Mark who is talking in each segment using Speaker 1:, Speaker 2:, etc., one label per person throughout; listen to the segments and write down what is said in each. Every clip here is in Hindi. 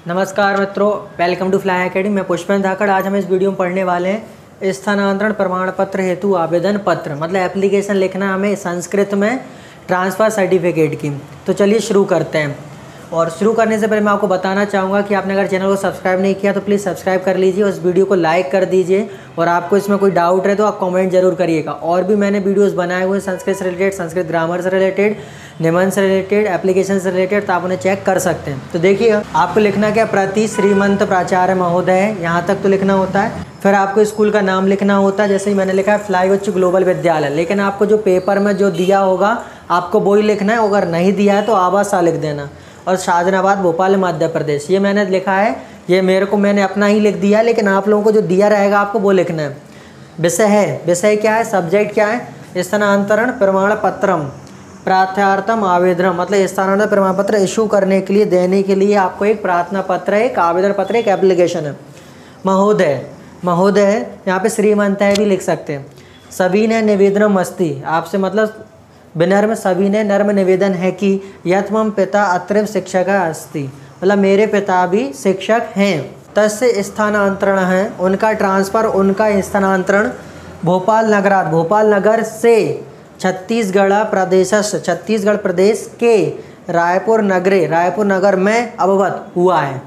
Speaker 1: नमस्कार मित्रों, वेलकम टू फ्लाई एकेडमी। मैं पुष्पेंद्र धाकड़। आज हम इस वीडियो में पढ़ने वाले हैं स्थानांतरण प्रमाण पत्र हेतु आवेदन पत्र, मतलब एप्लीकेशन लिखना हमें संस्कृत में ट्रांसफ़र सर्टिफिकेट की। तो चलिए शुरू करते हैं। और शुरू करने से पहले मैं आपको बताना चाहूँगा कि आपने अगर चैनल को सब्सक्राइब नहीं किया तो प्लीज़ सब्सक्राइब कर लीजिए, उस वीडियो को लाइक कर दीजिए और आपको इसमें कोई डाउट है तो आप कमेंट जरूर करिएगा। और भी मैंने वीडियोस बनाए हुए हैं संस्कृत से रिलेटेड, संस्कृत ग्रामर से रिलेटेड, निबंध से रिलेटेड, एप्लीकेशन से रिलेटेड, तो आप उन्हें चेक कर सकते हैं। तो देखिए, आपको लिखना क्या, प्रति श्रीमंत प्राचार्य महोदय, यहाँ तक तो लिखना होता है। फिर आपको स्कूल का नाम लिखना होता है, जैसे ही मैंने लिखा है फ्लाई उच्च ग्लोबल विद्यालय, लेकिन आपको जो पेपर में जो दिया होगा आपको वही लिखना है। अगर नहीं दिया है तो आवासा लिख देना। और शाहजहानाबाद भोपाल मध्य प्रदेश, ये मैंने लिखा है, ये मैंने अपना ही लिख दिया, लेकिन आप लोगों को जो दिया रहेगा आपको वो लिखना है। विषय है, विषय क्या है, सब्जेक्ट क्या है, स्थानांतरण प्रमाण पत्रम प्रार्थनार्थम आवेदनम, मतलब स्थानांतरण प्रमाण पत्र इशू करने के लिए, देने के लिए आपको एक प्रार्थना पत्र है, एक आवेदन पत्र, एक एप्लीकेशन है। महोदय, महोदय है, यहाँ पे श्रीमंत है भी लिख सकते हैं। सभी ने निवेदनम अस्ति, आपसे मतलब विनम्र, सभी ने नर्म निवेदन है कि यत् मम पिता अत्र शिक्षक अस्ति, मतलब मेरे पिता भी शिक्षक हैं। तस्य स्थानांतरण है, उनका ट्रांसफ़र, उनका स्थानांतरण भोपाल नगरात, भोपाल नगर से छत्तीसगढ़ प्रदेश, छत्तीसगढ़ प्रदेश के रायपुर नगरे, रायपुर नगर में अभवत हुआ है।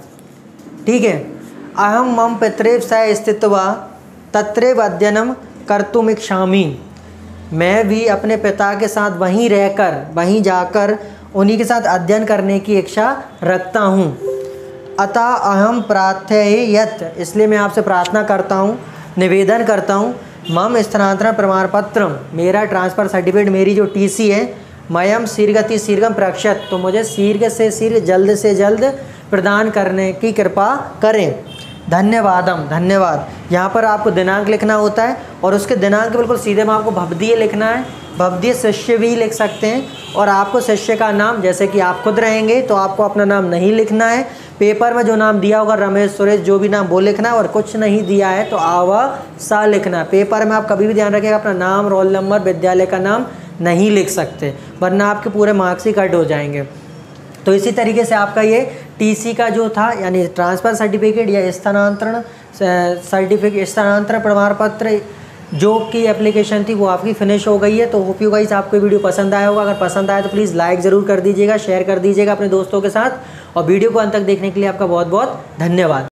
Speaker 1: ठीक है। अहम मम पितरेव सह स्थित्वा तत्रेव अध्ययनम कर्तुमिच्छामि, मैं भी अपने पिता के साथ वहीं रहकर, वहीं जाकर उन्हीं के साथ अध्ययन करने की इच्छा रखता हूँ। अतः अहम प्रार्थये यत्, इसलिए मैं आपसे प्रार्थना करता हूँ, निवेदन करता हूँ, मम स्थानांतरण प्रमाण पत्र, मेरा ट्रांसफ़र सर्टिफिकेट, मेरी जो टीसी है, मयम शीघ्रति शीघ्रम प्रक्षत, तो मुझे शीघ्र से शीघ्र, जल्द से जल्द प्रदान करने की कृपा करें। धन्यवादम, धन्यवाद। यहाँ पर आपको दिनांक लिखना होता है और उसके दिनांक के बिल्कुल सीधे में आपको भवदीय लिखना है, भवदीय शिष्य भी लिख सकते हैं। और आपको शिष्य का नाम, जैसे कि आप खुद रहेंगे तो आपको अपना नाम नहीं लिखना है, पेपर में जो नाम दिया होगा रमेश, सुरेश, जो भी नाम वो लिखना है। और कुछ नहीं दिया है तो आवासा लिखना है। पेपर में आप कभी भी ध्यान रखिएगा, अपना नाम, रोल नंबर, विद्यालय का नाम नहीं लिख सकते, वरना आपके पूरे मार्क्स ही कट हो जाएंगे। तो इसी तरीके से आपका ये टीसी का जो था, यानी ट्रांसफ़र सर्टिफिकेट या स्थानांतरण सर्टिफिकेट, स्थानांतरण प्रमाण पत्र जो की एप्लीकेशन थी वो आपकी फिनिश हो गई है। तो होप यू गाइस आपको वीडियो पसंद आया होगा। अगर पसंद आया तो प्लीज़ लाइक ज़रूर कर दीजिएगा, शेयर कर दीजिएगा अपने दोस्तों के साथ। और वीडियो को अंत तक देखने के लिए आपका बहुत बहुत धन्यवाद।